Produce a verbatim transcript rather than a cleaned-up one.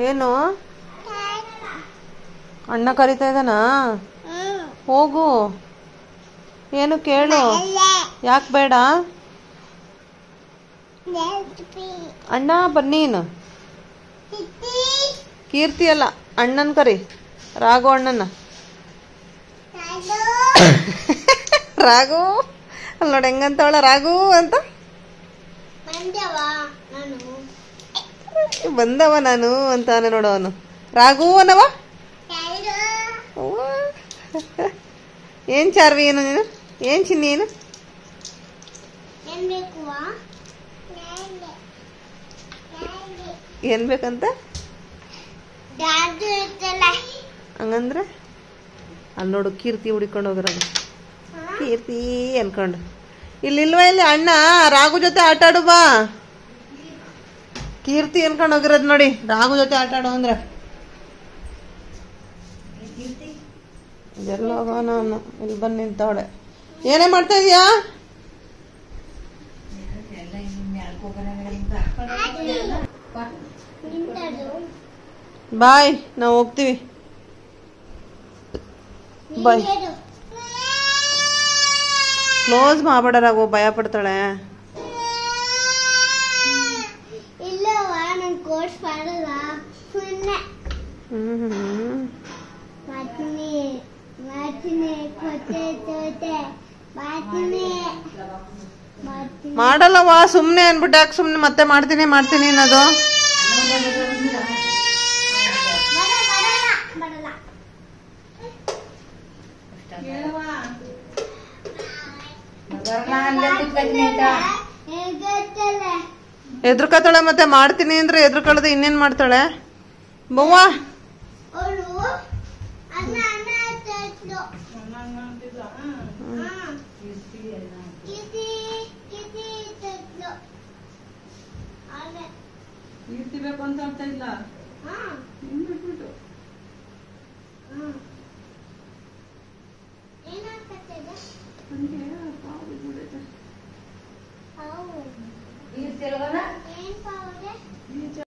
ಏನು ಅಣ್ಣ ಕರಿತಾ ಇದ್ದಾನಾ? ಹೋಗು. ಏನು ಕೇಳು. ಯಾಕೆ ಬೇಡ? ಅಣ್ಣ ಬನ್ನೀನು. ಕೀರ್ತಿ ಅಲ್ಲ, ಅಣ್ಣನ್ ಕರಿ. ರಾಘು ಅಣ್ಣನ. ರಾಘು ಅಲ್ಲಿ ನೋಡಿ ಹೆಂಗಂತವಳ ರಾಘು ಅಂತ. ಬಂದವ ನಾನು ಅಂತಾನೆ ನೋಡು ಅವನು. ರಾಘು ಅನ್ನವ. ಏನ್ ಚಾರ್ವಿ ಏನು ನೀನು? ಏನ್ ಚಿನ್ನಿ ಏನು? ಏನ್ ಬೇಕಂತ? ಹಂಗಂದ್ರೆ ಅಲ್ಲಿ ನೋಡು ಕೀರ್ತಿ ಹುಡಿಕೊಂಡು ಹೋಗಿರೋದು. ಕೀರ್ತಿ ಅನ್ಕೊಂಡು ಇಲ್ಲಿಲ್ವ ಇಲ್ಲಿ ಅಣ್ಣ ರಾಘು ಜೊತೆ ಆಟ ಆಡು ಬಾ. ಕೀರ್ತಿ ಅನ್ಕೊಂಡು ಹೋಗಿರೋದು ನೋಡಿ, ರಾಘು ಜೊತೆ ಆಟ ಆಡು ಅಂದ್ರೆ. ಎಲ್ಲ ಹೋಗೋಣ ಅವನು. ಇಲ್ಲಿ ಬಂದು ನಿಂತವಳೆ. ಏನೇ ಮಾಡ್ತಾ ಇದೀಯಾ? ಬಾಯ್, ನಾವು ಹೋಗ್ತೀವಿ. ಬಾಯ್. ಕ್ಲೋಸ್ ಮಾಡಬೇಡ ರಾಘು, ಭಯ ಪಡ್ತಾಳೆ. ಮಾಡಲ್ಲವಾ, ಸುಮ್ನೆ ಅನ್ಬಿಟ್ಟು ಯಾಕೆ ಸುಮ್ನೆ ಮತ್ತೆ ಮಾಡ್ತೀನಿ ಮಾಡ್ತೀನಿ ಅನ್ನೋದು. ಎದ್ರಕತ್ತಾಳೆ ಮತ್ತೆ ಮಾಡ್ತೀನಿ ಅಂದ್ರೆ ಎದ್ರಕಳದೆ ಇನ್ನೇನ್ ಮಾಡ್ತಾಳೆ ಬವ್ವ. ಬೇಕು ಅಂತ ಇಲ್ಲ